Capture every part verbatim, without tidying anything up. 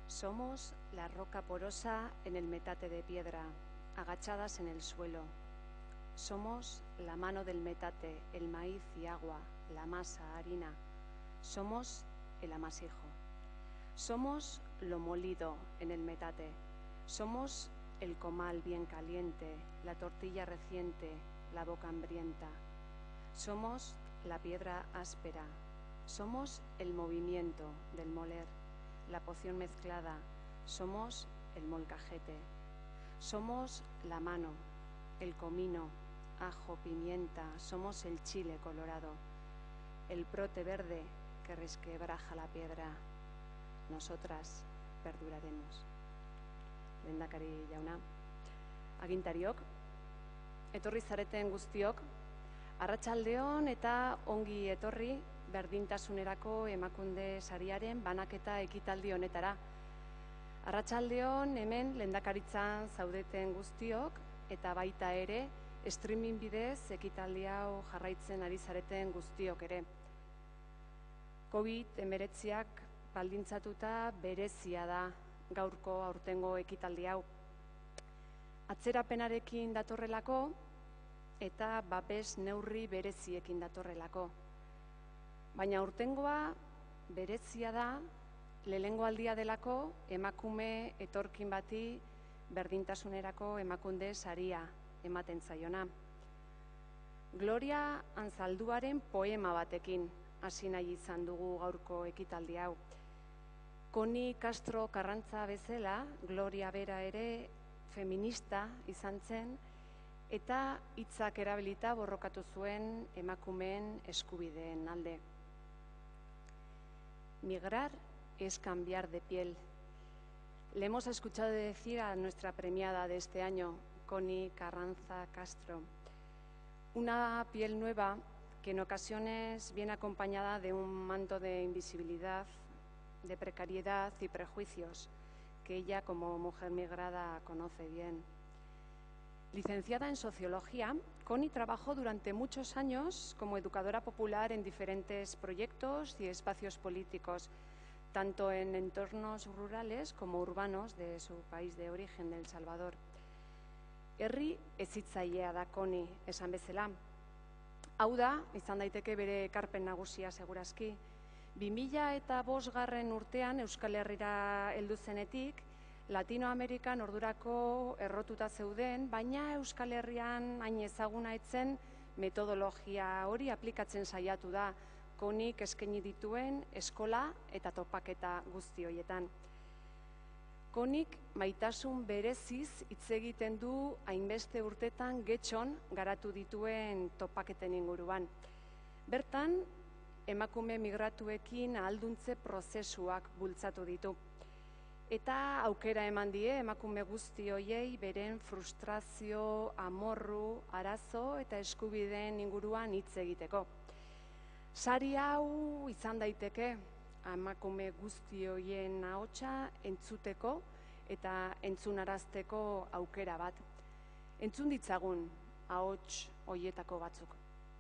Somos la roca porosa en el metate de piedra, agachadas en el suelo. Somos la mano del metate, el maíz y agua, la masa, harina. Somos el amasijo. Somos lo molido en el metate. Somos el comal bien caliente, la tortilla reciente, la boca hambrienta. Somos la piedra áspera. Somos el movimiento del moler, la poción mezclada. Somos el molcajete. Somos la mano, el comino, ajo, pimienta. Somos el chile colorado, el brote verde que resquebraja la piedra. Nosotras perduraremos. Lehendakari jauna, agintariok, etorri zareten guztiok, arratsaldeon eta ongi etorri berdintasunerako Emakunde sariaren banaketa ekitaldi honetara. Arratsaldeon hemen lehendakaritzan zaudeten guztiok eta baita ere streaming bidez ekitaldi hau jarraitzen ari zareten guztiok ere. COVID hemeretziak baldintzatuta berezia da gaurko aurtengo ekitaldi hau. Atzerapenarekin datorrelako eta babes neurri bereziekin datorrelako. Baina aurtengoa berezia da, lehenengo aldia delako emakume etorkin bati berdintasunerako Emakunde saria ematen zaiona. Gloria Anzalduaren poema batekin hasi nahi izan dugu gaurko ekitaldi hau. Koni Castro Karrantza bezala, Gloria bera ere feminista izan zen eta hitzak erabilita borrokatu zuen emakumeen eskubideen alde. Migrar es cambiar de piel. Le hemos escuchado decir a nuestra premiada de este año, Koni Karrantza Castro, una piel nueva que en ocasiones viene acompañada de un manto de invisibilidad, de precariedad y prejuicios que ella como mujer migrada conoce bien. Licenciada en Sociología, Koni trabajó durante muchos años como educadora popular en diferentes proyectos y espacios políticos, tanto en entornos rurales como urbanos de su país de origen, de El Salvador. Herri hezitzailea da Koni, esan bezala. Hau da, izan daiteke bere ekarpen nagusia segurazki. bi mila eta bosgarren urtean Euskal Herrira heldu zenetik, Latinoamerikan ordurako errotuta zeuden, baina Euskal Herrian hain ezaguna etzen metodologia hori aplikatzen saiatu da, Konik eskaini dituen eskola eta topaketa guzti horietan. Konik maitasun bereziz hitz egiten du hainbeste urtetan getxon garatu dituen topaketen inguruan. Bertan, emakume migratuekin ahalduntze prozesuak bultzatu ditu. Eta aukera eman die emakume guzti horiei beren frustrazio, amorru, arazo eta eskubideen inguruan hitz egiteko. Sari hau izan daiteke emakume guzti horien ahotsa entzuteko eta entzunarazteko aukera bat. Entzun ditzagun ahots horietako batzuk.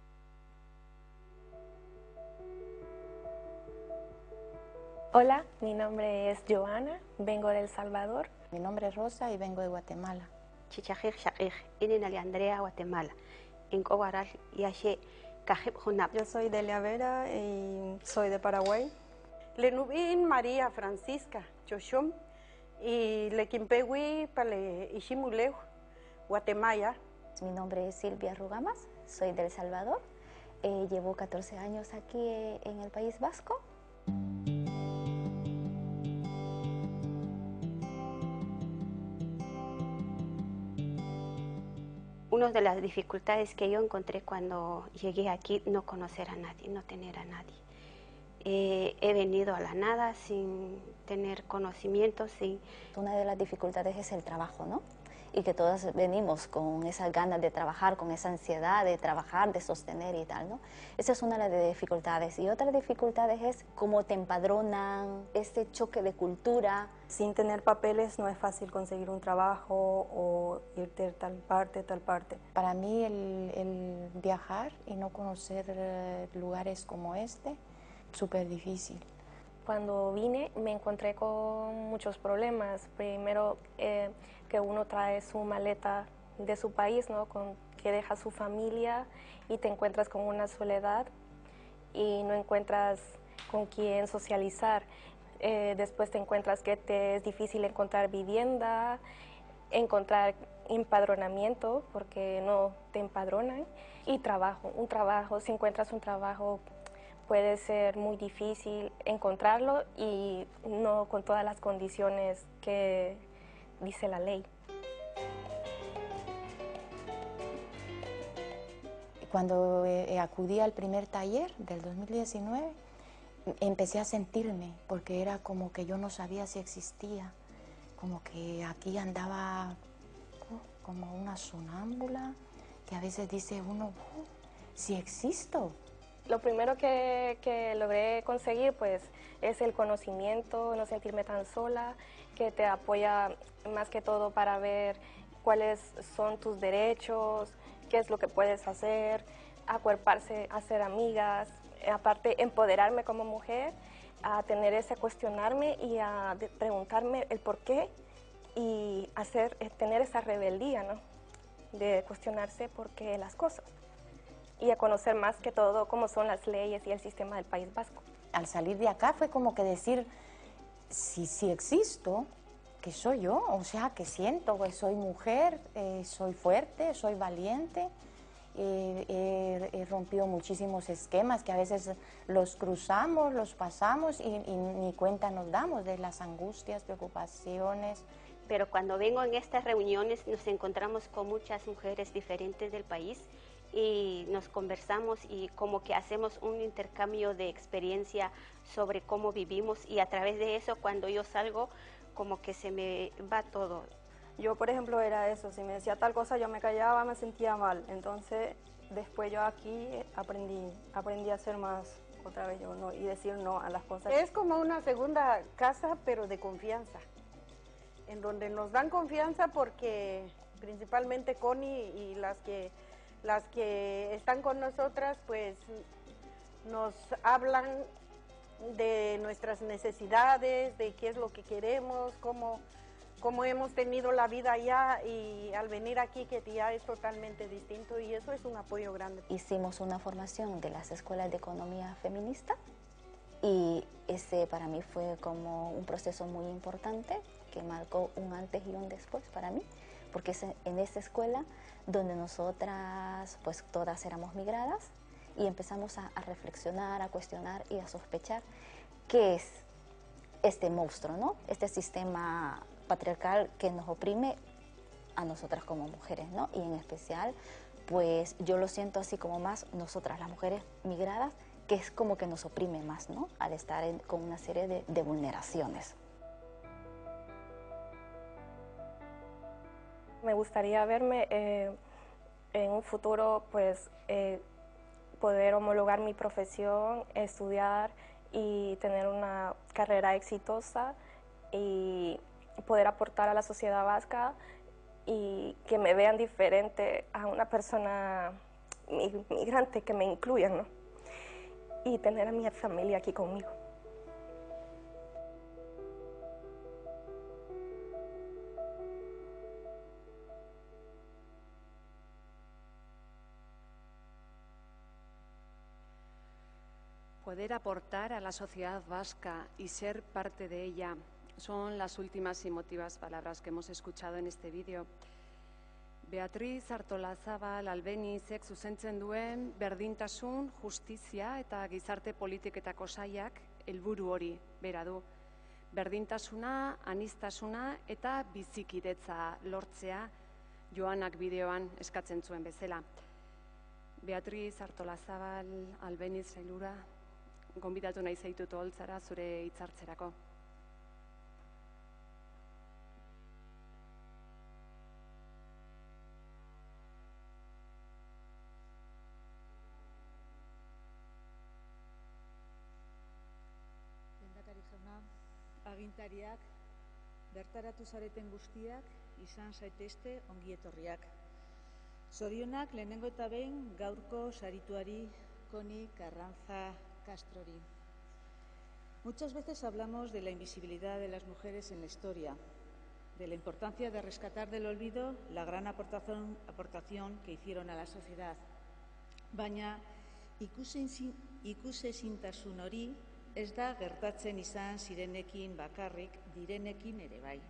Hola, mi nombre es Joana, vengo de El Salvador. Mi nombre es Rosa y vengo de Guatemala. Chichajik Shakik, Inenali Andrea, Guatemala. Incobaral Yache, Cajib Junap. Yo soy Delia Vera y soy de Paraguay. Lenubin María Francisca Choshum y Lequimpehui Pale Ishimuleu, Guatemala. Mi nombre es Silvia Rugamas, soy de El Salvador. Eh, llevo catorce años aquí eh, en el País Vasco. Una de las dificultades que yo encontré cuando llegué aquí, no conocer a nadie, no tener a nadie. Eh, he venido a la nada sin tener conocimiento, sin... Una de las dificultades es el trabajo, ¿no? Y que todas venimos con esas ganas de trabajar, con esa ansiedad de trabajar, de sostener y tal, ¿no? Esa es una de las dificultades. Y otra dificultad es cómo te empadronan, este choque de cultura. Sin tener papeles no es fácil conseguir un trabajo o irte a tal parte, tal parte. Para mí el, el viajar y no conocer lugares como este, súper difícil. Cuando vine me encontré con muchos problemas. Primero eh, que uno trae su maleta de su país, ¿no? Con, que deja su familia y te encuentras con una soledad y no encuentras con quién socializar. Eh, después te encuentras que te es difícil encontrar vivienda, encontrar empadronamiento porque no te empadronan, y trabajo. Un trabajo, si encuentras un trabajo puede ser muy difícil encontrarlo y no con todas las condiciones que dice la ley. Cuando eh, acudí al primer taller del dos mil diecinueve, empecé a sentirme, porque era como que yo no sabía si existía, como que aquí andaba uh, como una sonámbula, que a veces dice uno, uh, si existo. Lo primero que, que logré conseguir pues es el conocimiento, no sentirme tan sola, que te apoya más que todo para ver cuáles son tus derechos, qué es lo que puedes hacer, acuerparse, hacer amigas, aparte empoderarme como mujer, a tener ese cuestionarme y a preguntarme el por qué y hacer, tener esa rebeldía, ¿no? De cuestionarse por qué las cosas y a conocer más que todo cómo son las leyes y el sistema del País Vasco. Al salir de acá fue como que decir, si, si existo, que soy yo, o sea, que siento que soy mujer, eh, soy fuerte, soy valiente, eh, eh, he rompido muchísimos esquemas que a veces los cruzamos, los pasamos y, y ni cuenta nos damos de las angustias, preocupaciones. Pero cuando vengo en estas reuniones nos encontramos con muchas mujeres diferentes del país y nos conversamos y como que hacemos un intercambio de experiencia sobre cómo vivimos, y a través de eso cuando yo salgo como que se me va todo. Yo, por ejemplo, era eso, si me decía tal cosa yo me callaba, me sentía mal, entonces después yo aquí aprendí, aprendí a ser más otra vez yo, ¿no? Y decir no a las cosas. Es como una segunda casa, pero de confianza, en donde nos dan confianza porque principalmente Connie y las que, las que están con nosotras, pues nos hablan de nuestras necesidades, de qué es lo que queremos, cómo, cómo hemos tenido la vida allá, y al venir aquí que ya es totalmente distinto, y eso es un apoyo grande. Hicimos una formación de las escuelas de economía feminista y ese para mí fue como un proceso muy importante que marcó un antes y un después para mí, porque es en esta escuela donde nosotras pues todas éramos migradas y empezamos a, a reflexionar, a cuestionar y a sospechar qué es este monstruo, ¿no? Este sistema patriarcal que nos oprime a nosotras como mujeres, ¿no? Y en especial, pues yo lo siento así como más nosotras, las mujeres migradas, que es como que nos oprime más, ¿no? Al estar en, con una serie de, de vulneraciones. Me gustaría verme eh, en un futuro, pues, eh, poder homologar mi profesión, estudiar y tener una carrera exitosa y poder aportar a la sociedad vasca y que me vean diferente a una persona migrante, que me incluyan, ¿no? Y tener a mi familia aquí conmigo. Poder aportar a la sociedad vasca y ser parte de ella son las últimas y emotivas palabras que hemos escuchado en este vídeo. Beatriz Artolazabal Albénizek zuzentzen duen berdintasun, justizia eta gizarte politiketako sailak helburu hori bera du. Berdintasuna, aniztasuna eta bizikidetza lortzea Joanak bideoan eskatzen zuen bezala. Beatriz Artolazabal Albéniz sailbura, gonbidatu nahi zaitut oholtzara zure hitzartzerako. Lehendakari jauna, agintariak, bertaratu zareten guztiak izan zaitezte ongietorriak. Zorionak lehenengo eta behin gaurko sarituari Connie Carranza Castrori. Muchas veces hablamos de la invisibilidad de las mujeres en la historia, de la importancia de rescatar del olvido la gran aportación, aportación que hicieron a la sociedad. Baina ikusezintasun hori ez da gertatzen izan zirenekin bakarrik, direnekin ere bai.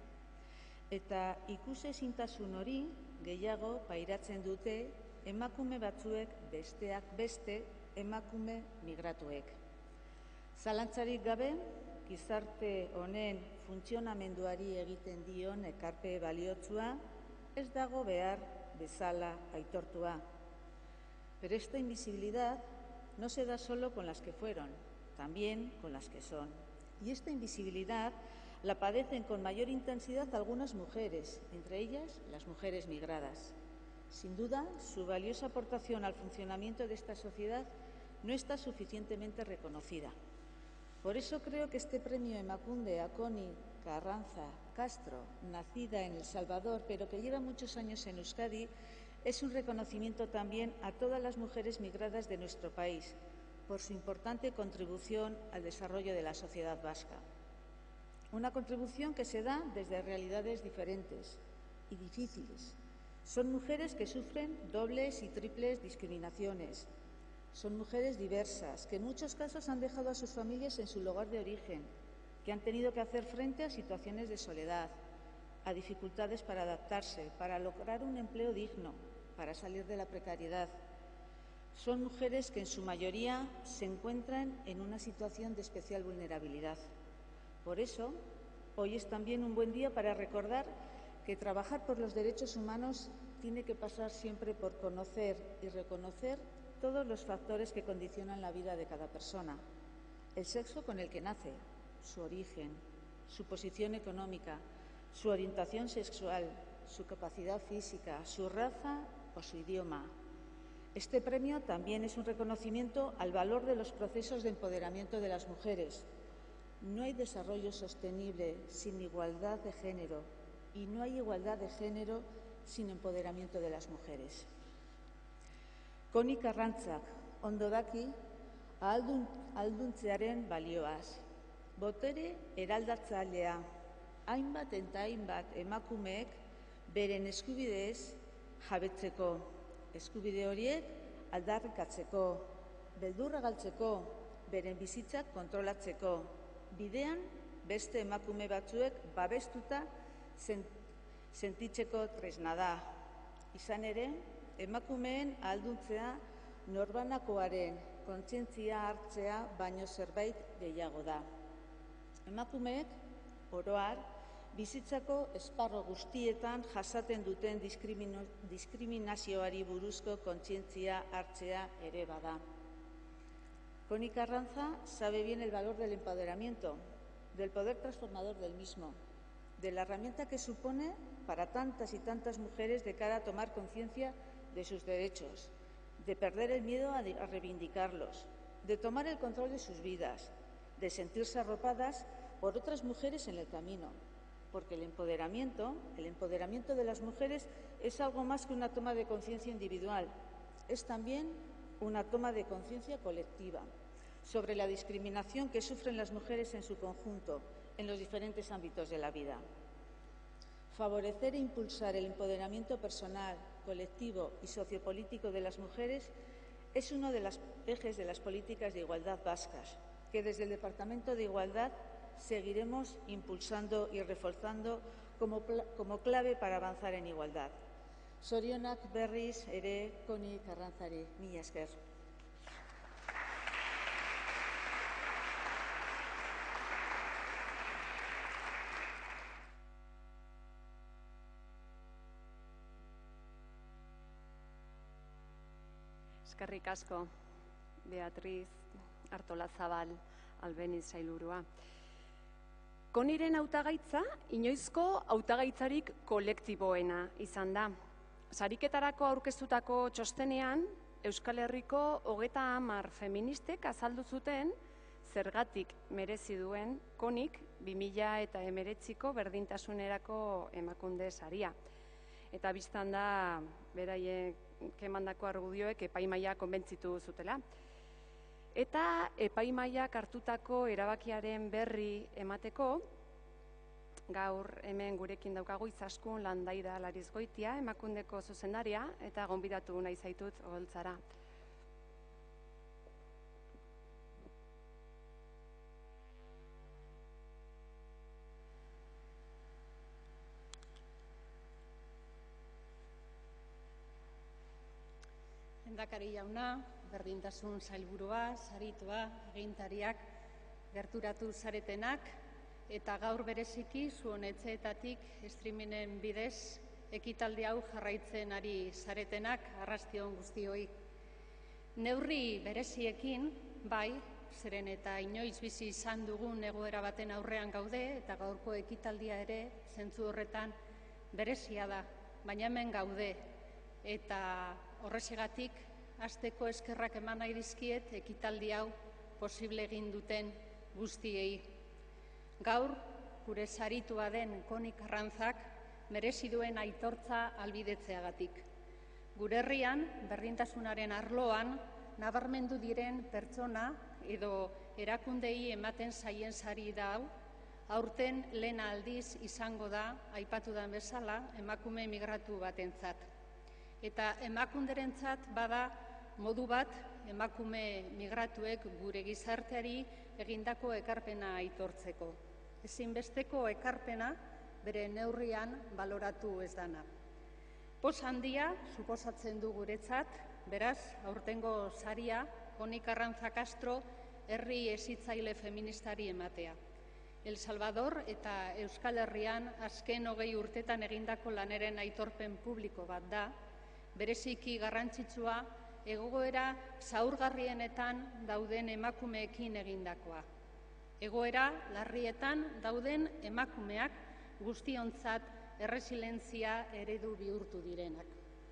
Eta ikusezintasun hori gehiago pairatzen dute emakume batzuek besteak beste emakume migratuek. Zalantzarik gabe, gizarte honen funtzionamenduari egiten dion ekarpe baliotsua ez dago behar bezala aitortua. Pero esta invisibilidad no se da solo con las que fueron, también con las que son. Y esta invisibilidad la padecen con mayor intensidad algunas mujeres, entre ellas las mujeres migradas. Sin duda, su valiosa aportación al funcionamiento de esta sociedad no está suficientemente reconocida. Por eso creo que este premio Emakunde a Connie Carranza Castro, nacida en El Salvador, pero que lleva muchos años en Euskadi, es un reconocimiento también a todas las mujeres migradas de nuestro país, por su importante contribución al desarrollo de la sociedad vasca. Una contribución que se da desde realidades diferentes y difíciles. Son mujeres que sufren dobles y triples discriminaciones. Son mujeres diversas, que en muchos casos han dejado a sus familias en su lugar de origen, que han tenido que hacer frente a situaciones de soledad, a dificultades para adaptarse, para lograr un empleo digno, para salir de la precariedad. Son mujeres que en su mayoría se encuentran en una situación de especial vulnerabilidad. Por eso, hoy es también un buen día para recordar que trabajar por los derechos humanos tiene que pasar siempre por conocer y reconocer todos los factores que condicionan la vida de cada persona. El sexo con el que nace, su origen, su posición económica, su orientación sexual, su capacidad física, su raza o su idioma. Este premio también es un reconocimiento al valor de los procesos de empoderamiento de las mujeres. No hay desarrollo sostenible sin igualdad de género y no hay igualdad de género sin empoderamiento de las mujeres. Connie Carrantzak ondo daki ahaldun, ahalduntzearen balioaz. Botere eraldatzailea, hainbat eta hainbat emakumeek beren eskubideez jabetzeko, eskubide horiek aldarrikatzeko, beldurra galtzeko, beren bizitzak kontrolatzeko, bidean beste emakume batzuek babestuta sentitzeko tresna da. Izan ere, emakumeen ahalduntzea norbanakoaren kontzientzia hartzea baino zerbait gehiago da. Emakumeek, oro har, bizitzako esparro guztietan jasaten duten diskriminazioari buruzko kontzientzia hartzea ere bada. Connie Carranza sabe bien el valor del empoderamiento, del poder transformador del mismo, de la herramienta que supone para tantas y tantas mujeres de cara a tomar conciencia de sus derechos, de perder el miedo a reivindicarlos, de tomar el control de sus vidas, de sentirse arropadas por otras mujeres en el camino, porque el empoderamiento, el empoderamiento de las mujeres es algo más que una toma de conciencia individual, es también una toma de conciencia colectiva sobre la discriminación que sufren las mujeres en su conjunto, en los diferentes ámbitos de la vida. Favorecer e impulsar el empoderamiento personal, colectivo y sociopolítico de las mujeres es uno de los ejes de las políticas de igualdad vascas, que desde el Departamento de Igualdad seguiremos impulsando y reforzando como, como clave para avanzar en igualdad. Zorionak berriz ere Connie Carranzari, mila esker. Eskerrik asko, Beatriz Artolazabal Albeniz sailburua. Connieren hautagaitza inoizko hautagaitzarik kolektiboena izan da. Sariketarako aurkeztutako txostenean, Euskal Herriko hogeita hamar feministek azaldu zuten zergatik merezi duen Connik bi mila hemeretziko berdintasunerako Emakunde saria. Eta bistan da, beraiek emandako argudioek epaimahaia konbentzitu zutela. Eta epaimaiak hartutako erabakiaren berri emateko, gaur hemen gurekin daukagu Izaskun Landaida Larizgoitia, Emakundeko zuzendaria, eta gonbidatu nahi zaitut oholtzara. Lehendakari jauna, berdintasun sailburua, saritua, agintariak, gerturatu zaretenak, eta gaur bereziki zuen etxeetatik streamingen bidez ekitaldi hau jarraitzen ari zaretenak, arrastion guztioi. Neurri bereziekin, bai, zeren eta inoiz bizi izan dugun egoera baten aurrean gaude, eta gaurko ekitaldia ere zentzu horretan berezia da, baina hemen gaude, eta horrexegatik hasteko eskerrak eman nahi dizkiet ekitaldi hau posible egin duten guztiei. Gaur, gure saritua den Koni Karrantzak merezi duen aitortza ahalbidetzeagatik. Gure herrian, berdintasunaren arloan, nabarmendu diren pertsona edo erakundei ematen zaien sari da hau, aurten lehen aldiz izango da, aipatu den bezala, emakume migratu batentzat. Eta emakunderentzat bada modu bat emakume migratuek gure gizarteari egindako ekarpena aitortzeko. Ezinbesteko ekarpena bere neurrian baloratu ez dana. Poz handia suposatzen du guretzat, beraz, aurtengo saria, Koni Karrantza Castro, herri hezitzaile feministari ematea. El Salvador eta Euskal Herrian azken hogei urtetan egindako laneren aitorpen publiko bat da, bereziki garrantzitsua egoera zaurgarrienetan dauden emakumeekin egindakoa. Egoera larrietan dauden emakumeak guztiontzat erresilientzia eredu bihurtu direnak.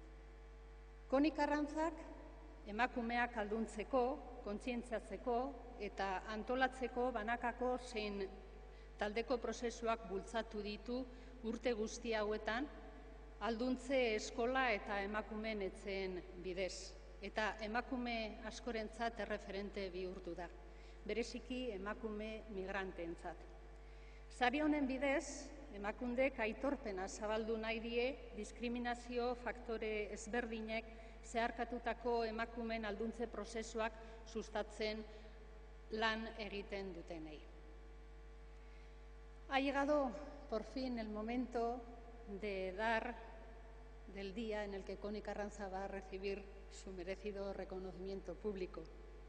Koni Karrantzak emakumeak alduntzeko, kontzientziatzeko eta antolatzeko banakako zein taldeko prozesuak bultzatu ditu urte guzti hauetan, alduntze eskola eta emakumeen etxeen bidez. Eta emakume askorentzat erreferente bihurtu da, bereziki emakume migranteentzat. Sari honen bidez, emakundek aitorpena zabaldu nahi die diskriminazio faktore ezberdinek zeharkatutako emakumeen alduntze prozesuak sustatzen lan egiten dutenei. Ha llegado por fin el momento de dar del día en el que Koni Karrantza va a recibir su merecido reconocimiento público.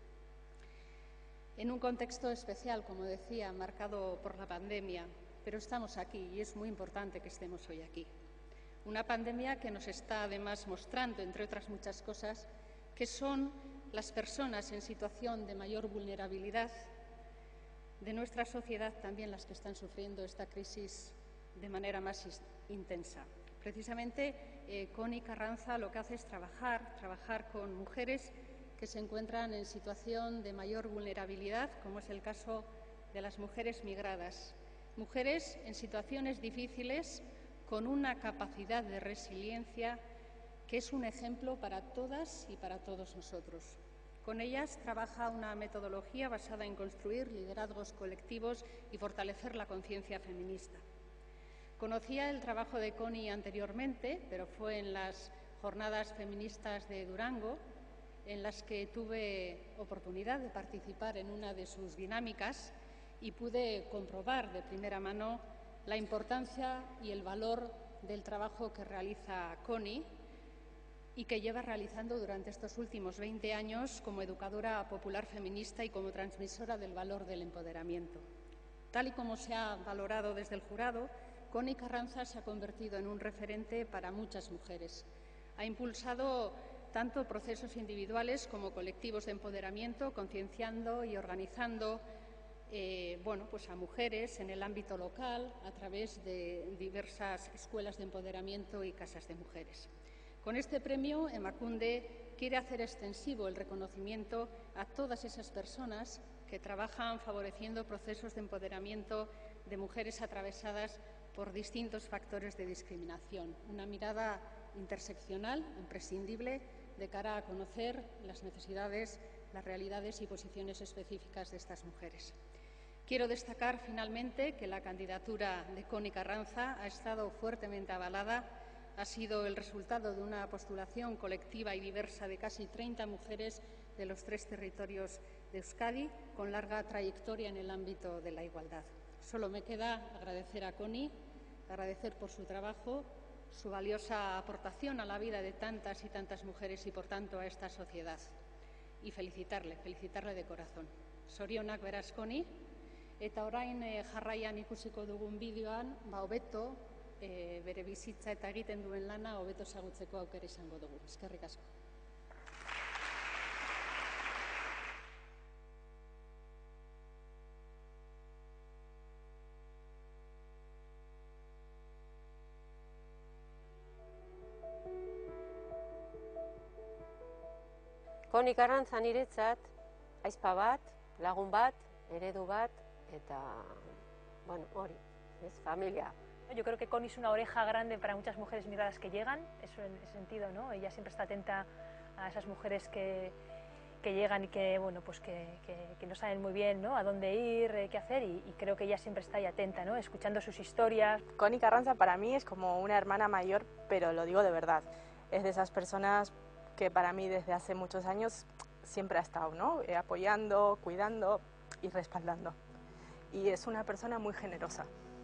En un contexto especial, como decía, marcado por la pandemia, pero estamos aquí y es muy importante que estemos hoy aquí. Una pandemia que nos está además mostrando, entre otras muchas cosas, que son las personas en situación de mayor vulnerabilidad de nuestra sociedad también las que están sufriendo esta crisis de manera más intensa. Precisamente, eh, Koni Karrantza lo que hace es trabajar, trabajar con mujeres que se encuentran en situación de mayor vulnerabilidad, como es el caso de las mujeres migradas. Mujeres en situaciones difíciles con una capacidad de resiliencia que es un ejemplo para todas y para todos nosotros. Con ellas trabaja una metodología basada en construir liderazgos colectivos y fortalecer la conciencia feminista. Conocía el trabajo de Koni anteriormente, pero fue en las jornadas feministas de Durango, en las que tuve oportunidad de participar en una de sus dinámicas y pude comprobar de primera mano la importancia y el valor del trabajo que realiza Koni y que lleva realizando durante estos últimos veinte años como educadora popular feminista y como transmisora del valor del empoderamiento. Tal y como se ha valorado desde el jurado, Koni Karrantza se ha convertido en un referente para muchas mujeres. Ha impulsado tanto procesos individuales como colectivos de empoderamiento, concienciando y organizando eh, bueno, pues a mujeres en el ámbito local a través de diversas escuelas de empoderamiento y casas de mujeres. Con este premio, Emakunde quiere hacer extensivo el reconocimiento a todas esas personas que trabajan favoreciendo procesos de empoderamiento de mujeres atravesadas por distintos factores de discriminación. Una mirada interseccional, imprescindible, de cara a conocer las necesidades las realidades y posiciones específicas de estas mujeres. Quiero destacar finalmente que la candidatura de Connie Carranza ha estado fuertemente avalada, ha sido el resultado de una postulación colectiva y diversa de casi treinta mujeres de los tres territorios de Euskadi, con larga trayectoria en el ámbito de la igualdad. Solo me queda agradecer a Connie, agradecer por su trabajo, su valiosa aportación a la vida de tantas y tantas mujeres y, por tanto, a esta sociedad. Y felicitarle, felicitarle de corazón. Zorionak beraz, Connie. Eta orain eh, jarraian ikusiko dugun bideoan, ba, hobeto, eh, bere bizitza eta egiten duen lana hobeto ezagutzeko aukera izango dugu. Eskerrik asko. Connie Carranza niretzat, aizpa bat, lagun bat, eredu bat, eta, bueno, hori, es familia. Yo creo que Connie es una oreja grande para muchas mujeres migradas que llegan, eso en ese sentido, ¿no? Ella siempre está atenta a esas mujeres que, que llegan y que, bueno, pues que, que, que no saben muy bien, ¿no?, a dónde ir, eh, qué hacer, y, y creo que ella siempre está ahí atenta, ¿no?, escuchando sus historias. Connie Carranza para mí es como una hermana mayor, pero lo digo de verdad, es de esas personas que para mí desde hace muchos años siempre ha estado, ¿no?, eh, apoyando, cuidando y respaldando. Y es una persona muy generosa.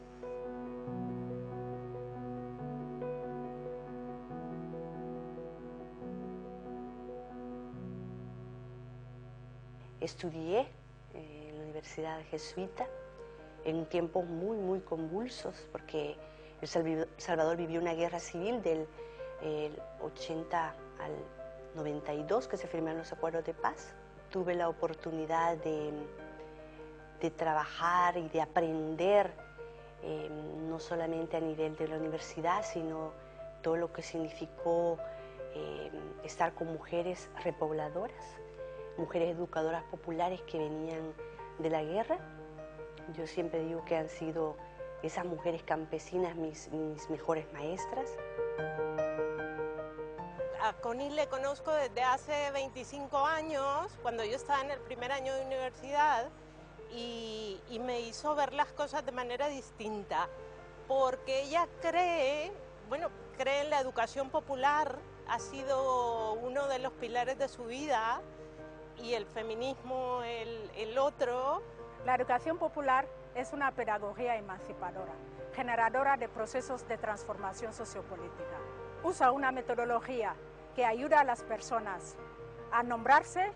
Estudié en la Universidad Jesuita en tiempos muy, muy convulsos, porque El Salvador vivió una guerra civil del el ochenta al noventa y dos, que se firmaron los acuerdos de paz. Tuve la oportunidad de, de trabajar y de aprender, eh, no solamente a nivel de la universidad, sino todo lo que significó eh, estar con mujeres repobladoras, mujeres educadoras populares que venían de la guerra. Yo siempre digo que han sido esas mujeres campesinas mis, mis mejores maestras. A Connie le conozco desde hace veinticinco años, cuando yo estaba en el primer año de universidad, y, y me hizo ver las cosas de manera distinta, porque ella cree, bueno, cree en la educación popular, ha sido uno de los pilares de su vida, y el feminismo el, el otro. La educación popular es una pedagogía emancipadora, generadora de procesos de transformación sociopolítica. Usa una metodología que ayuda a las personas a nombrarse,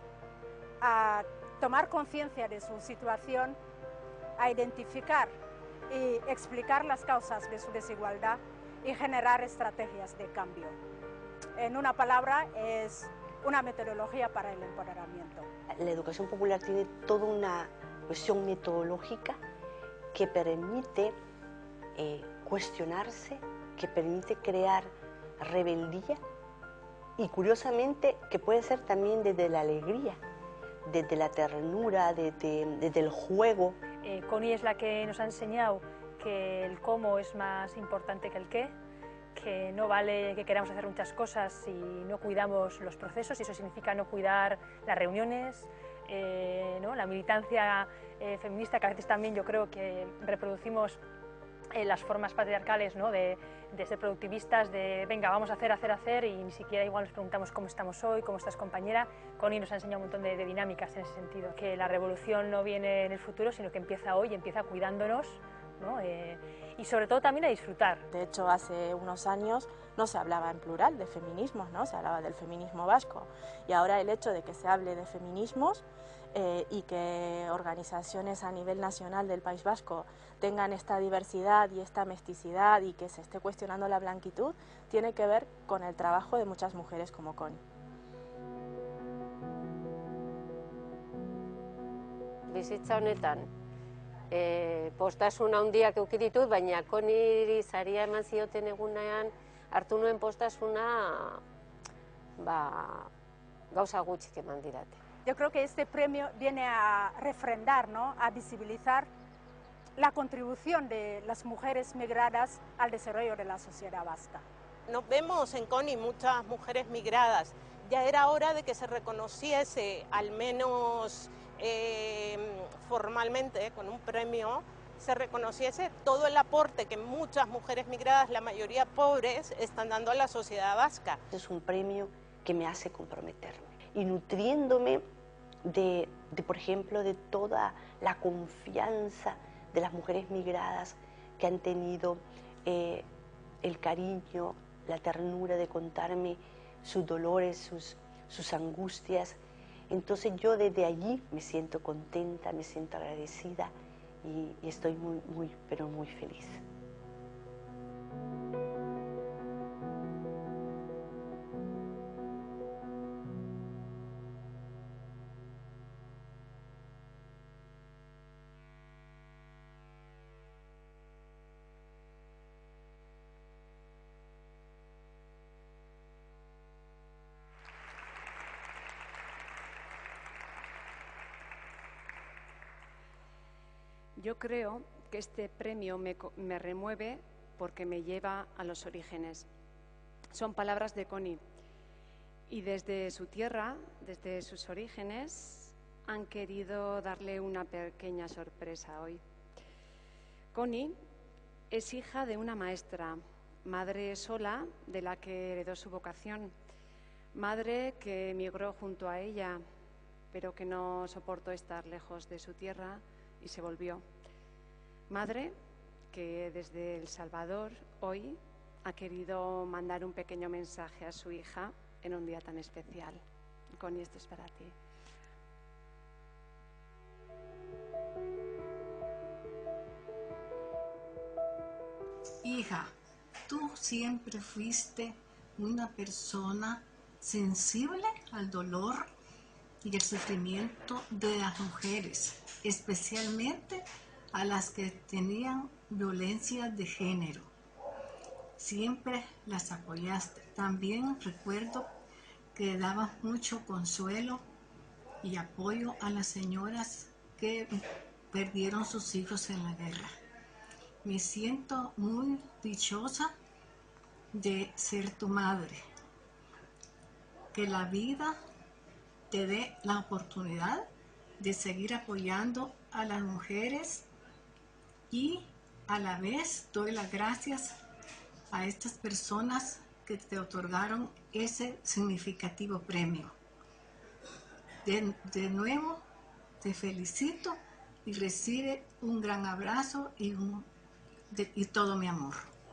a tomar conciencia de su situación, a identificar y explicar las causas de su desigualdad y generar estrategias de cambio. En una palabra, es una metodología para el empoderamiento. La educación popular tiene toda una cuestión metodológica que permite eh, cuestionarse, que permite crear rebeldía, y curiosamente que puede ser también desde la alegría, desde la ternura, desde, desde el juego. Eh, Connie es la que nos ha enseñado que el cómo es más importante que el qué, que no vale que queramos hacer muchas cosas si no cuidamos los procesos, y eso significa no cuidar las reuniones, eh, ¿no?, la militancia eh, feminista, que a veces también yo creo que reproducimos eh, las formas patriarcales, ¿no?, de, de ser productivistas, de venga, vamos a hacer, hacer, hacer, y ni siquiera igual nos preguntamos cómo estamos hoy, cómo estás, compañera. Connie nos ha enseñado un montón de, de dinámicas en ese sentido, que la revolución no viene en el futuro, sino que empieza hoy, empieza cuidándonos, ¿no?, eh, y sobre todo también a disfrutar. De hecho, hace unos años no se hablaba en plural de feminismos, ¿no?, se hablaba del feminismo vasco, y ahora el hecho de que se hable de feminismos eh, y que organizaciones a nivel nacional del País Vasco tengan esta diversidad y esta mesticidad, y que se esté cuestionando la blanquitud, tiene que ver con el trabajo de muchas mujeres como Connie. Bizitza honetan, e, postasuna handiak eduki ditut, baina Connieri saria eman zioten egunean hartu nuen postasuna, ba, gauza gutxik eman didate. Yo creo que este premio viene a refrendar, ¿no?, a visibilizar la contribución de las mujeres migradas al desarrollo de la sociedad vasca. Nos vemos en Connie muchas mujeres migradas. ya era hora de que se reconociese, al menos eh, formalmente, con un premio, se reconociese todo el aporte que muchas mujeres migradas, la mayoría pobres, están dando a la sociedad vasca. Es un premio que me hace comprometerme y nutriéndome de, de, por ejemplo, de toda la confianza de las mujeres migradas que han tenido eh, el cariño, la ternura de contarme sus dolores, sus, sus angustias. Entonces yo desde allí me siento contenta, me siento agradecida y, y estoy muy, muy, pero muy feliz. Yo creo que este premio me, me remueve porque me lleva a los orígenes. Son palabras de Connie y desde su tierra, desde sus orígenes, han querido darle una pequeña sorpresa hoy. Connie es hija de una maestra, madre sola de la que heredó su vocación, madre que emigró junto a ella, pero que no soportó estar lejos de su tierra y se volvió. Madre que desde El Salvador hoy ha querido mandar un pequeño mensaje a su hija en un día tan especial. Connie, esto es para ti. Hija, tú siempre fuiste una persona sensible al dolor y el sufrimiento de las mujeres, especialmente a las que tenían violencia de género. Siempre las apoyaste. También recuerdo que dabas mucho consuelo y apoyo a las señoras que perdieron sus hijos en la guerra. Me siento muy dichosa de ser tu madre. Que la vida te dé la oportunidad de seguir apoyando a las mujeres y a la vez doy las gracias a estas personas que te otorgaron ese significativo premio. De, de nuevo te felicito y recibe un gran abrazo y, un, de, y todo mi amor.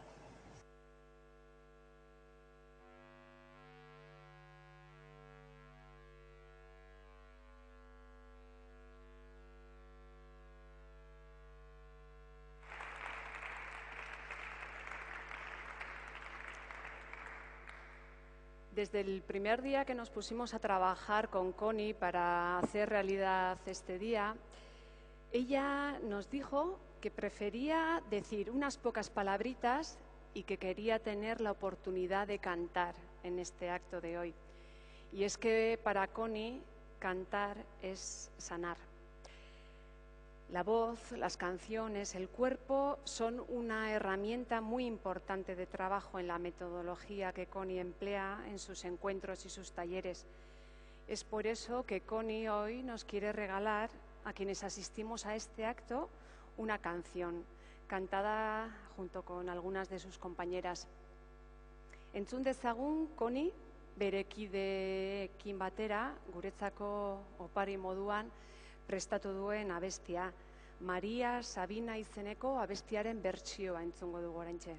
Desde el primer día que nos pusimos a trabajar con Connie para hacer realidad este día, ella nos dijo que prefería decir unas pocas palabritas y que quería tener la oportunidad de cantar en este acto de hoy. Y es que para Connie cantar es sanar. La voz, las canciones, el cuerpo son una herramienta muy importante de trabajo en la metodología que Connie emplea en sus encuentros y sus talleres. Es por eso que Connie hoy nos quiere regalar a quienes asistimos a este acto una canción, cantada junto con algunas de sus compañeras. Entzun dezagun, Connie, bere kideekin batera, guretzako opari moduan, prestatu duen abestia, Maria Sabina izeneko abestiaren bertsioa entzungo dugu oraintxe.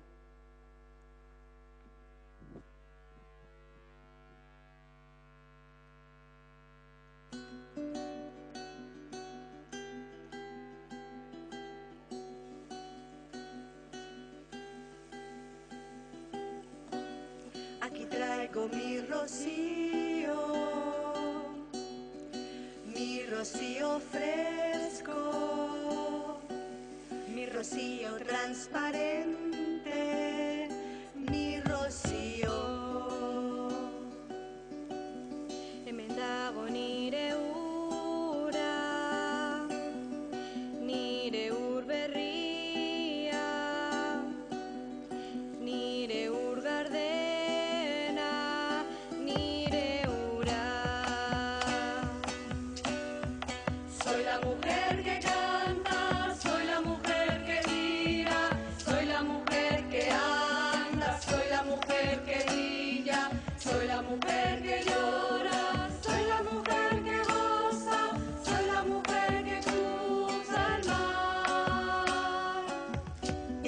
Aquí traigo mi rocío, mi rocío fresco, mi rocío transparente, mi rocío. Hemen dago nire ura, nire ur berria, nire ur gardena, nire ur.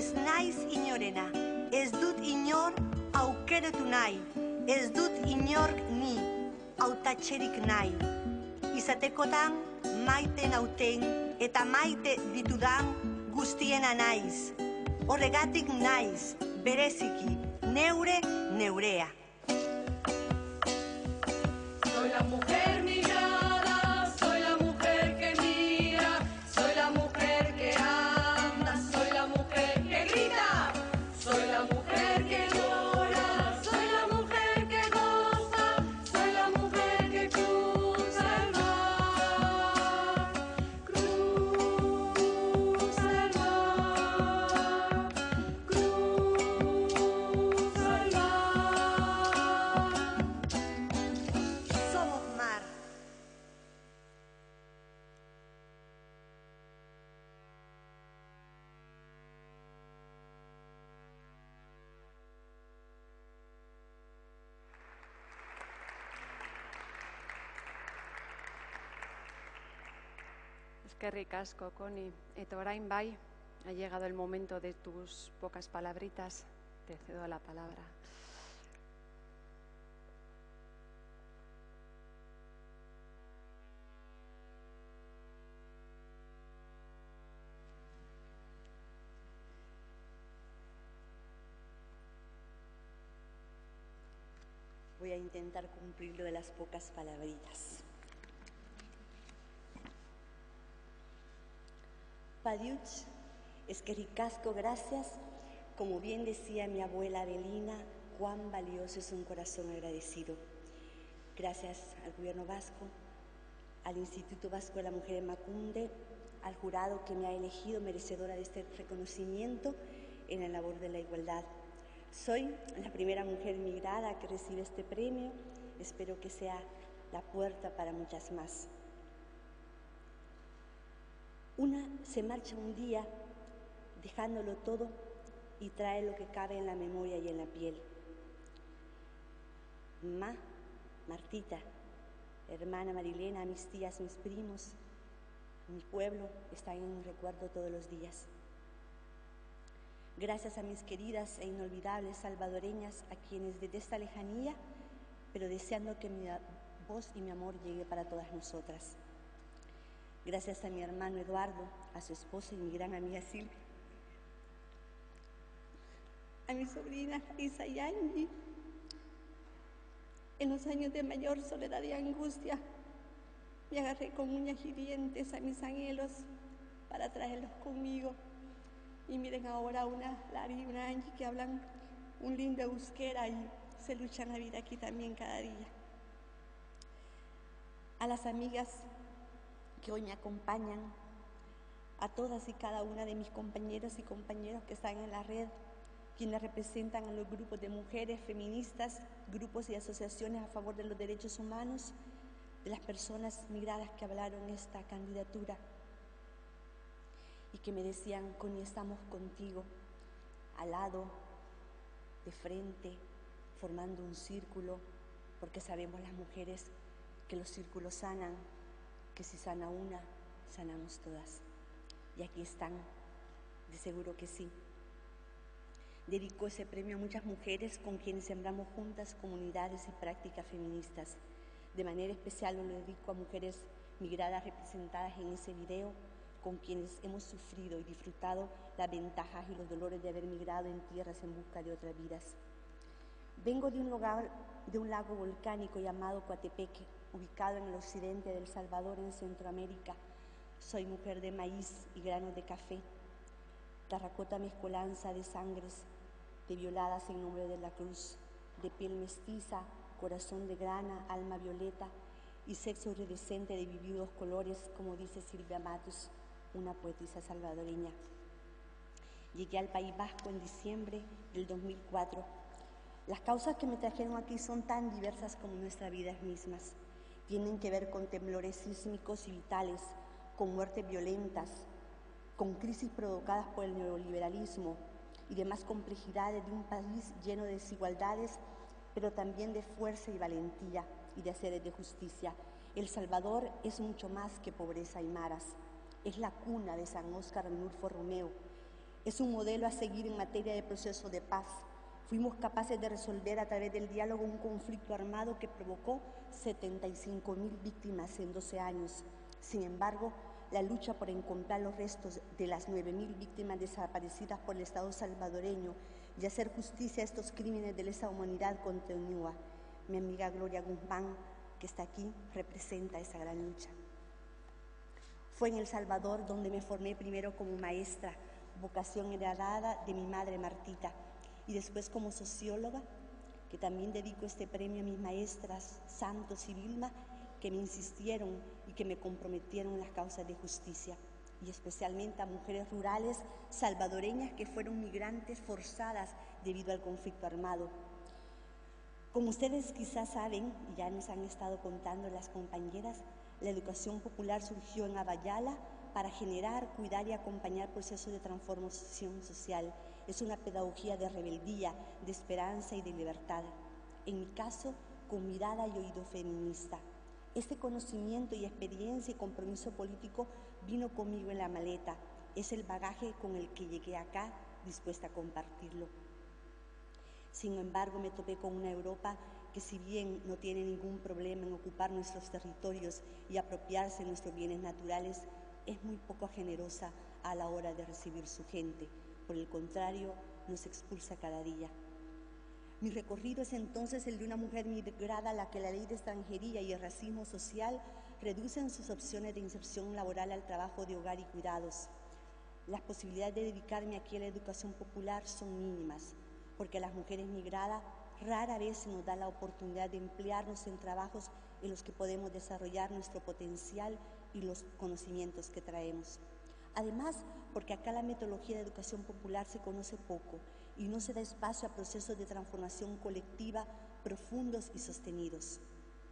ez naiz inorena, ez dut inor aukeratu nahi, ez dut inork ni hautatzerik nahi. Izatekotan maite nauten eta maite ditudan guztiena naiz. Horregatik naiz, bereziki, neure, neurea. Soy la mujer migrada, soy la mujer que mira, soy la mujer que anda, soy la mujer que grita, soy la mujer que llora, soy la mujer que goza, soy la mujer que cruza el mar, cruza el mar, cruza el mar. Somos mar. Eskerrik asko, Connie. Eta orain bai, ha llegado el momento de tus pocas palabritas. Te cedo la palabra. Voy a intentar cumplir lo de las pocas palabritas. Padiuch, eskerrik asko, gracias. Como bien decía mi abuela Adelina, cuán valioso es un corazón agradecido. Gracias al Gobierno vasco, al Instituto Vasco de la Mujer Emakunde, al jurado que me ha elegido merecedora de este reconocimiento en la labor de la igualdad. Soy la primera mujer migrada que recibe este premio. Espero que sea la puerta para muchas más. Una se marcha un día dejándolo todo y trae lo que cabe en la memoria y en la piel. Ma, Martita, hermana Marilena, mis tías, mis primos, mi pueblo están en un recuerdo todos los días. Gracias a mis queridas e inolvidables salvadoreñas, a quienes desde esta lejanía, pero deseando que mi voz y mi amor llegue para todas nosotras. Gracias a mi hermano Eduardo, a su esposa y mi gran amiga Silvia, a mi sobrina Isa y Angie. En los años de mayor soledad y angustia, me agarré con uñas y dientes a mis anhelos para traerlos conmigo. Y miren ahora una Lari y una Angie que hablan un lindo euskera y se luchan la vida aquí también cada día. A las amigas que hoy me acompañan, a todas y cada una de mis compañeras y compañeros que están en la red, quienes representan a los grupos de mujeres feministas, grupos y asociaciones a favor de los derechos humanos, de las personas migradas que hablaron esta candidatura y que me decían, Connie, estamos contigo, al lado, de frente, formando un círculo, porque sabemos las mujeres que los círculos sanan, que si sana una, sanamos todas. Y aquí están, de seguro que sí. Dedico ese premio a muchas mujeres con quienes sembramos juntas comunidades y prácticas feministas. De manera especial lo dedico a mujeres migradas representadas en ese video, con quienes hemos sufrido y disfrutado las ventajas y los dolores de haber migrado en tierras en busca de otras vidas. Vengo de un lugar, de un lago volcánico llamado Coatepeque, ubicado en el occidente de El Salvador, en Centroamérica. Soy mujer de maíz y granos de café, terracota mezcolanza de sangres, de violadas en nombre de la cruz, de piel mestiza, corazón de grana, alma violeta y sexo iridescente de vividos colores, como dice Silvia Matus, una poetisa salvadoreña. Llegué al País Vasco en diciembre del dos mil cuatro. Las causas que me trajeron aquí son tan diversas como nuestras vidas mismas. Tienen que ver con temblores sísmicos y vitales, con muertes violentas, con crisis provocadas por el neoliberalismo y demás complejidades de un país lleno de desigualdades, pero también de fuerza y valentía y de haceres de justicia. El Salvador es mucho más que pobreza y maras. Es la cuna de San Óscar Arnulfo Romeo. Es un modelo a seguir en materia de proceso de paz. Fuimos capaces de resolver a través del diálogo un conflicto armado que provocó setenta y cinco mil víctimas en doce años. Sin embargo, la lucha por encontrar los restos de las nueve mil víctimas desaparecidas por el Estado salvadoreño y hacer justicia a estos crímenes de lesa humanidad continúa. Mi amiga Gloria Guzmán, que está aquí, representa esa gran lucha. Fue en El Salvador donde me formé primero como maestra, vocación heredada de mi madre Martita, y después como socióloga, que también dedico este premio a mis maestras Santos y Vilma, que me insistieron y que me comprometieron en las causas de justicia, y especialmente a mujeres rurales salvadoreñas que fueron migrantes forzadas debido al conflicto armado. Como ustedes quizás saben, y ya nos han estado contando las compañeras, la educación popular surgió en Abayala para generar, cuidar y acompañar procesos de transformación social. Es una pedagogía de rebeldía, de esperanza y de libertad. En mi caso, con mirada y oído feminista. Este conocimiento y experiencia y compromiso político vino conmigo en la maleta. Es el bagaje con el que llegué acá, dispuesta a compartirlo. Sin embargo, me topé con una Europa que, si bien no tiene ningún problema en ocupar nuestros territorios y apropiarse de nuestros bienes naturales, es muy poco generosa a la hora de recibir su gente. Por el contrario, nos expulsa cada día. Mi recorrido es entonces el de una mujer migrada a la que la ley de extranjería y el racismo social reducen sus opciones de inserción laboral al trabajo de hogar y cuidados. Las posibilidades de dedicarme aquí a la educación popular son mínimas, porque a las mujeres migradas rara vez se nos da la oportunidad de emplearnos en trabajos en los que podemos desarrollar nuestro potencial y los conocimientos que traemos. Además, porque acá la metodología de educación popular se conoce poco y no se da espacio a procesos de transformación colectiva profundos y sostenidos.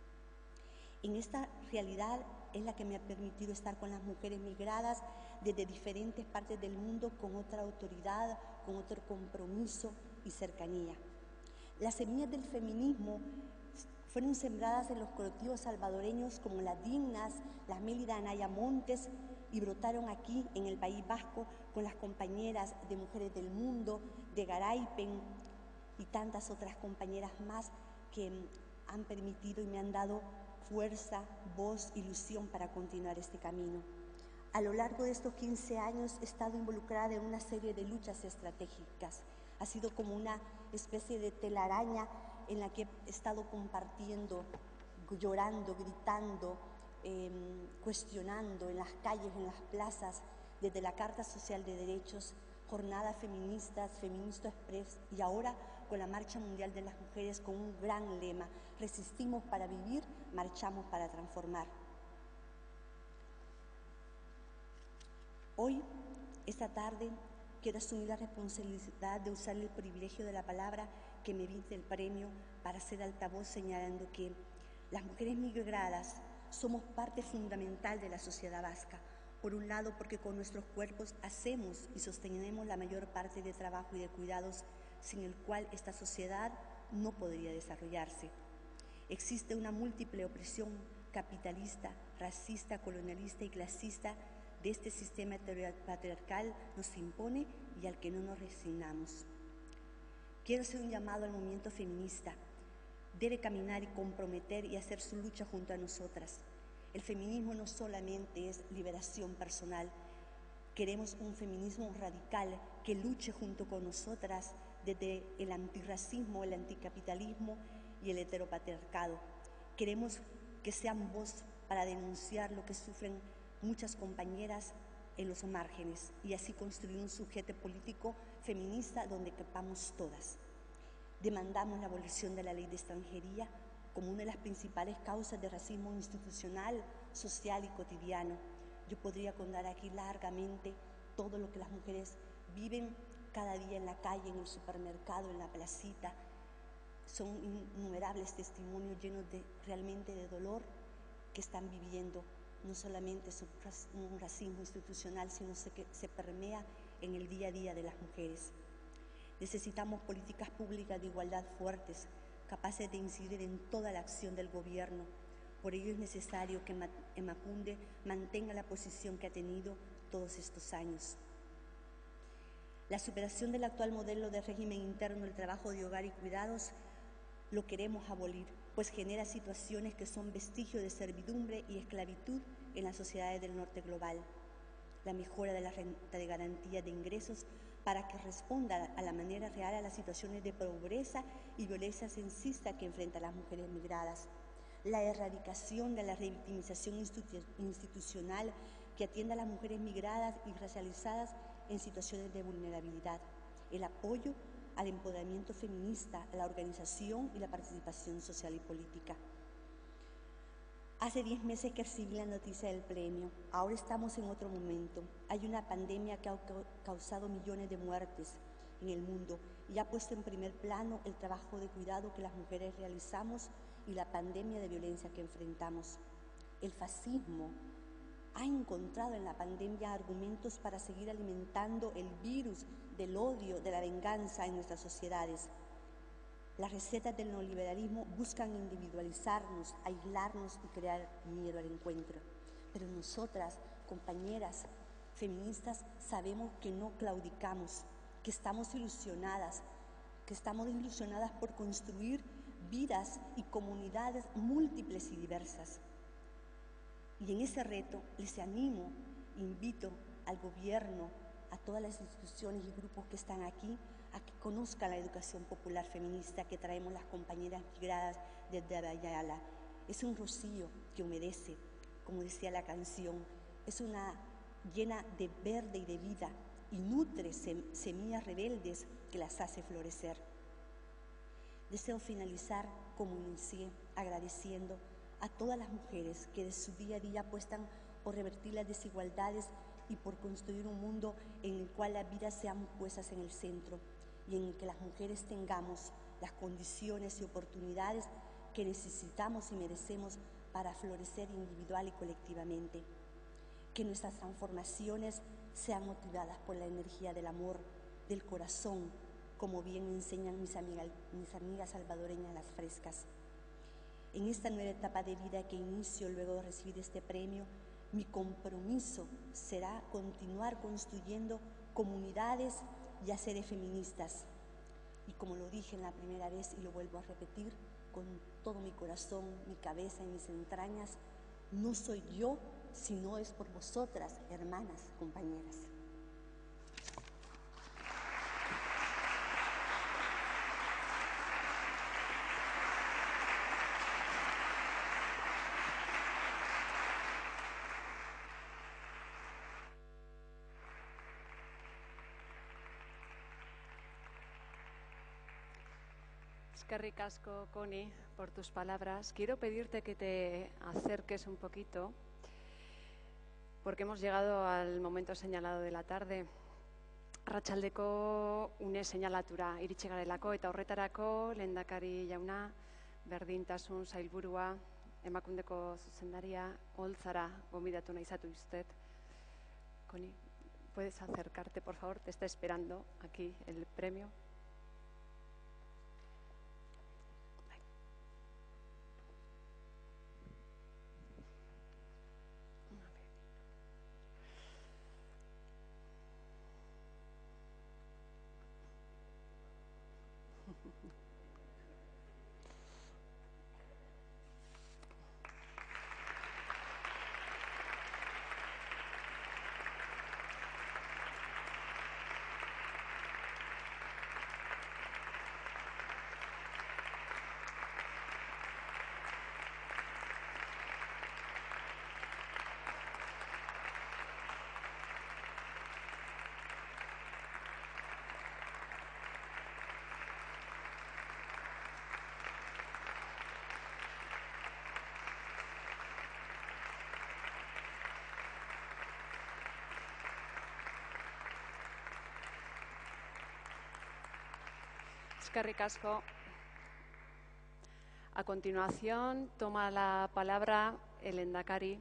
En esta realidad es la que me ha permitido estar con las mujeres migradas desde diferentes partes del mundo con otra autoridad, con otro compromiso y cercanía. Las semillas del feminismo fueron sembradas en los colectivos salvadoreños como las Dignas, las Mélida Anaya Montes, y brotaron aquí en el País Vasco con las compañeras de Mujeres del Mundo, de Garaipen y tantas otras compañeras más que han permitido y me han dado fuerza, voz, ilusión para continuar este camino. A lo largo de estos quince años he estado involucrada en una serie de luchas estratégicas. Ha sido como una especie de telaraña en la que he estado compartiendo, llorando, gritando, eh, cuestionando en las calles, en las plazas, desde la Carta Social de Derechos, jornadas feministas, Feminista Express, y ahora con la Marcha Mundial de las Mujeres con un gran lema: resistimos para vivir, marchamos para transformar. Hoy, esta tarde, quiero asumir la responsabilidad de usar el privilegio de la palabra que me brinda el premio para ser altavoz, señalando que las mujeres migradas somos parte fundamental de la sociedad vasca. Por un lado, porque con nuestros cuerpos hacemos y sostenemos la mayor parte de trabajo y de cuidados sin el cual esta sociedad no podría desarrollarse. Existe una múltiple opresión capitalista, racista, colonialista y clasista de este sistema patriarcal nos impone y al que no nos resignamos. Quiero hacer un llamado al movimiento feminista. Debe caminar y comprometer y hacer su lucha junto a nosotras. El feminismo no solamente es liberación personal. Queremos un feminismo radical que luche junto con nosotras desde el antirracismo, el anticapitalismo y el heteropatriarcado. Queremos que sean voz para denunciar lo que sufren muchas compañeras en los márgenes y así construir un sujeto político feminista donde quepamos todas. Demandamos la abolición de la ley de extranjería como una de las principales causas de racismo institucional, social y cotidiano. Yo podría contar aquí largamente todo lo que las mujeres viven cada día en la calle, en el supermercado, en la placita. Son innumerables testimonios llenos de, realmente de dolor que están viviendo. No solamente es un racismo institucional, sino que se permea en el día a día de las mujeres. Necesitamos políticas públicas de igualdad fuertes, capaces de incidir en toda la acción del gobierno. Por ello es necesario que Emakunde mantenga la posición que ha tenido todos estos años. La superación del actual modelo de régimen interno del trabajo de hogar y cuidados lo queremos abolir, pues genera situaciones que son vestigio de servidumbre y esclavitud en las sociedades del norte global. La mejora de la renta de garantía de ingresos para que responda a la manera real a las situaciones de pobreza y violencia sexista que enfrentan las mujeres migradas. La erradicación de la revictimización institu institucional que atienda a las mujeres migradas y racializadas en situaciones de vulnerabilidad. El apoyo al empoderamiento feminista, a la organización y la participación social y política. Hace diez meses que recibí la noticia del premio. Ahora estamos en otro momento. Hay una pandemia que ha causado millones de muertes en el mundo y ha puesto en primer plano el trabajo de cuidado que las mujeres realizamos y la pandemia de violencia que enfrentamos. El fascismo ha encontrado en la pandemia argumentos para seguir alimentando el virus del odio, de la venganza en nuestras sociedades. Las recetas del neoliberalismo buscan individualizarnos, aislarnos y crear miedo al encuentro. Pero nosotras, compañeras feministas, sabemos que no claudicamos, que estamos ilusionadas, que estamos ilusionadas por construir vidas y comunidades múltiples y diversas. Y en ese reto les animo, invito al gobierno, a todas las instituciones y grupos que están aquí, a que conozcan la educación popular feminista que traemos las compañeras migradas desde Ayala. Es un rocío que humedece, como decía la canción, es una llena de verde y de vida y nutre sem semillas rebeldes que las hace florecer. Deseo finalizar como inicié, agradeciendo a todas las mujeres que de su día a día apuestan por revertir las desigualdades y por construir un mundo en el cual las vidas sean puestas en el centro y en el que las mujeres tengamos las condiciones y oportunidades que necesitamos y merecemos para florecer individual y colectivamente. Que nuestras transformaciones sean motivadas por la energía del amor, del corazón, como bien me enseñan mis amigas, mis amigas salvadoreñas las frescas. En esta nueva etapa de vida que inicio luego de recibir este premio, mi compromiso será continuar construyendo comunidades y haceres feministas. Y como lo dije en la primera vez y lo vuelvo a repetir, con todo mi corazón, mi cabeza y mis entrañas, no soy yo, sino es por vosotras, hermanas, compañeras. Eskerrik asko, Connie, por tus palabras. Quiero pedirte que te acerques un poquito, porque hemos llegado al momento señalado de la tarde. Arratsaldeko une seinalatura iritsi garelako eta horretarako lehendakari jauna, berdintasun sailburua, Emakundeko zuzendaria, Oltzara gomidatu nahi zaituztet. Connie, ¿puedes acercarte, por favor? Te está esperando aquí el premio. Eskerrik asko. A continuación toma la palabra el lehendakari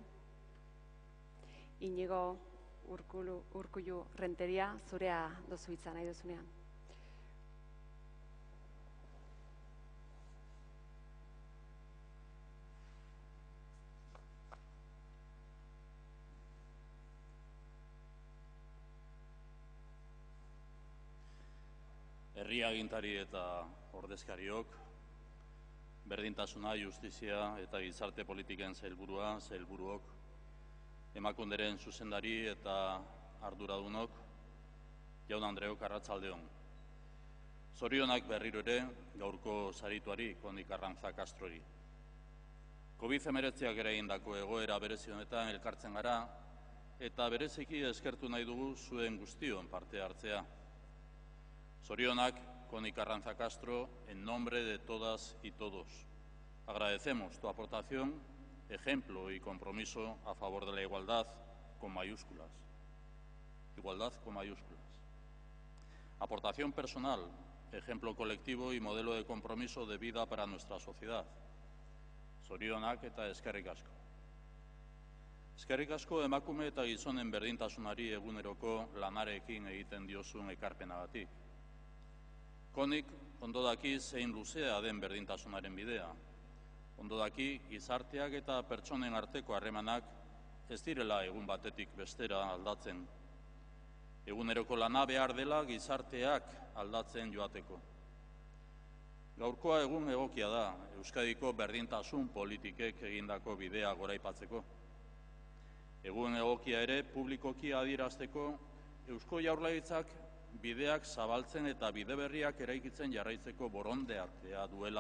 Iñigo Urkullu, Urkullu Renteria, zurea dozu hitza nahi duzunean. herri agintari eta ordezkariok, berdintasuna, justizia eta gizarte politiken sailburua, sailburuok, emakunderen zuzendari eta arduradunok, jaun Andreok, arratsaldeon. Zorionak berriro ere gaurko sarituari, Koni Karrantza Castrori. covid hemeretziak eragindako egoera berezi honetan elkartzen gara, eta bereziki eskertu nahi dugu zuen guztion parte hartzea. Zorionak, Koni Karrantza Castro, en nombre de todas y todos. Agradecemos tu aportación, ejemplo y compromiso a favor de la igualdad con mayúsculas. Igualdad con mayúsculas. Aportación personal, ejemplo colectivo y modelo de compromiso de vida para nuestra sociedad. Zorionak eta eskerrik asko. Eskerrik asko emakume eta gizonen berdintasunari eguneroko lanarekin egiten diozun ekarpenagatik. Konik ondo daki zein luzea den berdintasunaren bidea. Ondo daki gizarteak eta pertsonen arteko harremanak ez direla egun batetik bestera aldatzen. Eguneroko lana behar dela gizarteak aldatzen joateko. Gaurkoa egun egokia da Euskadiko berdintasun politikek egindako bidea goraipatzeko. Egun egokia ere publikoki adierazteko Eusko Jaurlaritzak bideak zabaltzen eta bide berriak eraikitzen jarraitzeko borondatea duela.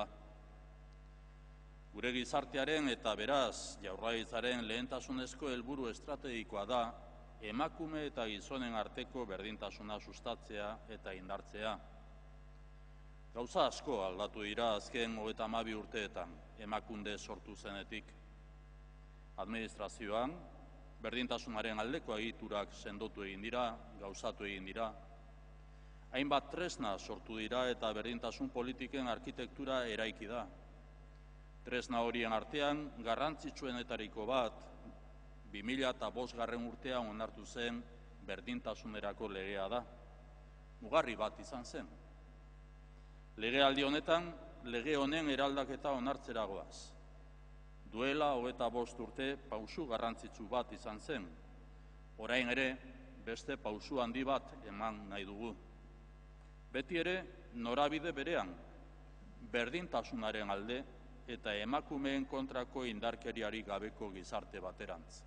Gure gizartearen eta beraz Jaurlaritzaren lehentasunezko helburu estrategikoa da emakume eta gizonen arteko berdintasuna sustatzea eta indartzea. Gauza asko aldatu dira azken hogeita hamabi urteetan emakunde sortu zenetik. Administrazioan, berdintasunaren aldeko egiturak sendotu egin dira, gauzatu egin dira. Hainbat tresna sortu dira eta berdintasun politiken arkitektura eraiki da. Tresna horien artean, garrantzitsuenetariko bat, bi mila bostgarren urtean onartu zen berdintasunerako legea da. Mugarri bat izan zen. Legealdi honetan, lege honen eraldaketa onartzera goaz. Duela hogeita bost urte pausu garrantzitsu bat izan zen. Orain ere, beste pausu handi bat eman nahi dugu. Beti ere, norabide berean, berdintasunaren alde eta emakumeen kontrako indarkeriari gabeko gizarte baterantz.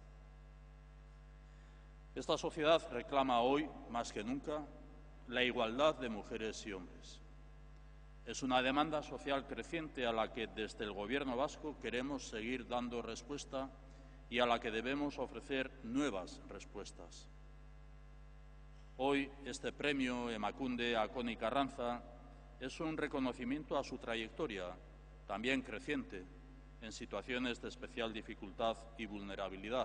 Esta sociedad reclama hoy, más que nunca, la igualdad de mujeres y hombres. Es una demanda social creciente a la que desde el Gobierno vasco queremos seguir dando respuesta y a la que debemos ofrecer nuevas respuestas. Hoy, este premio Emakunde a Koni Karrantza es un reconocimiento a su trayectoria, también creciente, en situaciones de especial dificultad y vulnerabilidad.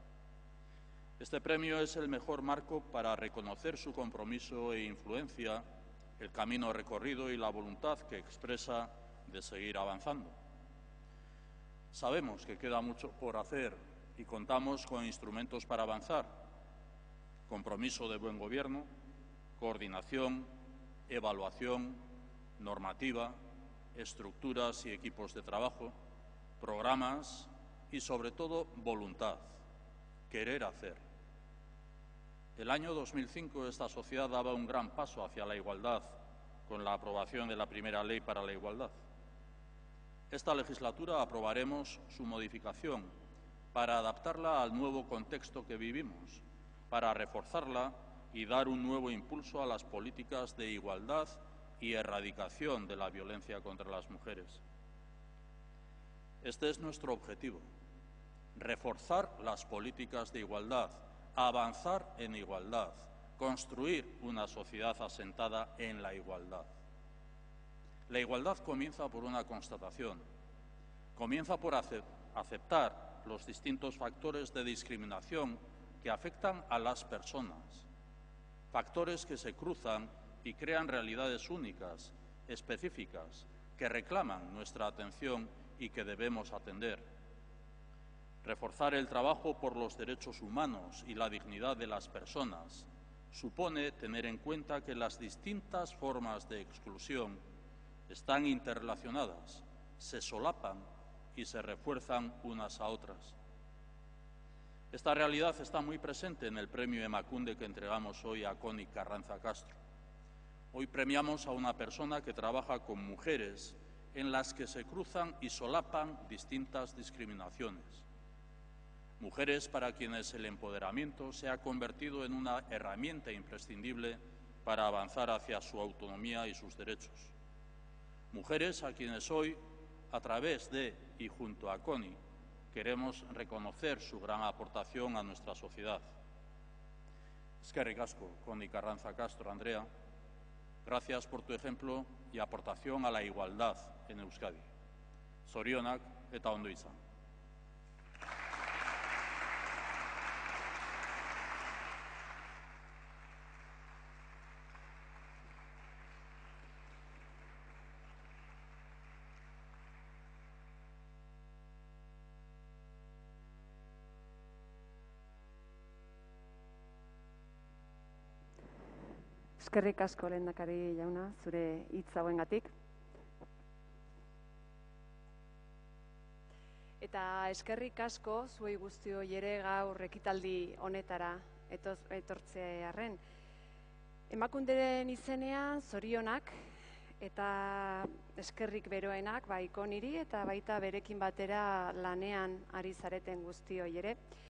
Este premio es el mejor marco para reconocer su compromiso e influencia, el camino recorrido y la voluntad que expresa de seguir avanzando. Sabemos que queda mucho por hacer y contamos con instrumentos para avanzar. Compromiso de buen gobierno, coordinación, evaluación, normativa, estructuras y equipos de trabajo, programas y, sobre todo, voluntad, querer hacer. El año dos mil cinco esta sociedad daba un gran paso hacia la igualdad con la aprobación de la primera ley para la igualdad. Esta legislatura aprobaremos su modificación para adaptarla al nuevo contexto que vivimos, para reforzarla y dar un nuevo impulso a las políticas de igualdad y erradicación de la violencia contra las mujeres. Este es nuestro objetivo, reforzar las políticas de igualdad, avanzar en igualdad, construir una sociedad asentada en la igualdad. La igualdad comienza por una constatación, comienza por aceptar los distintos factores de discriminación que afectan a las personas, factores que se cruzan y crean realidades únicas, específicas, que reclaman nuestra atención y que debemos atender. Reforzar el trabajo por los derechos humanos y la dignidad de las personas supone tener en cuenta que las distintas formas de exclusión están interrelacionadas, se solapan y se refuerzan unas a otras. Esta realidad está muy presente en el premio Emakunde que entregamos hoy a Koni Karrantza Castro. Hoy premiamos a una persona que trabaja con mujeres en las que se cruzan y solapan distintas discriminaciones. Mujeres para quienes el empoderamiento se ha convertido en una herramienta imprescindible para avanzar hacia su autonomía y sus derechos. Mujeres a quienes hoy, a través de y junto a Connie, queremos reconocer su gran aportación a nuestra sociedad. Eskerrik asko, Connie Carranza Castro, Andrea. Gracias por tu ejemplo y aportación a la igualdad en Euskadi. Zorionak eta ondo izan. Eskerrik asko lehendakari jauna, zure hitz hauengatik. Eta eskerrik asko zuei guztioi ere gaur ekitaldi honetara etortzearren. Emakunderen izenean zorionak eta eskerrik beroenak bai Connieri eta baita berekin batera lanean ari zareten guztioi ere.